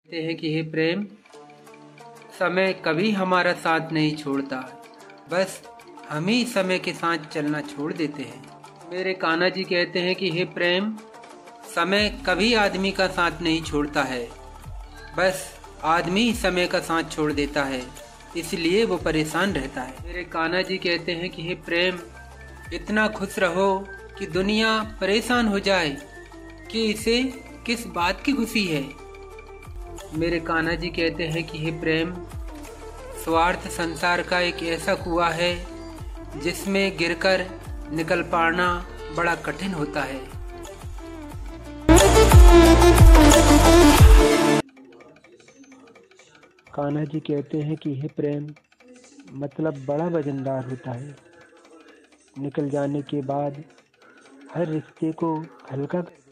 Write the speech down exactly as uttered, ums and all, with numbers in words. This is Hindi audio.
कहते हैं कि हे प्रेम, समय कभी हमारा साथ नहीं छोड़ता, बस हम ही समय के साथ चलना छोड़ देते हैं। मेरे कान्हा जी कहते हैं कि हे प्रेम, समय कभी आदमी का साथ नहीं छोड़ता है, बस आदमी ही समय का साथ छोड़ देता है, इसलिए वो परेशान रहता है। मेरे कान्हा जी कहते हैं कि हे प्रेम, इतना खुश रहो कि दुनिया परेशान हो जाए कि इसे किस बात की खुशी है। मेरे कान्हा जी कहते हैं कि हे प्रेम, स्वार्थ संसार का एक ऐसा कुआं है जिसमें गिरकर निकल पाना बड़ा कठिन होता है। कान्हा जी कहते हैं कि हे प्रेम, मतलब बड़ा वजनदार होता है। निकल जाने के बाद हर रिश्ते को हल्का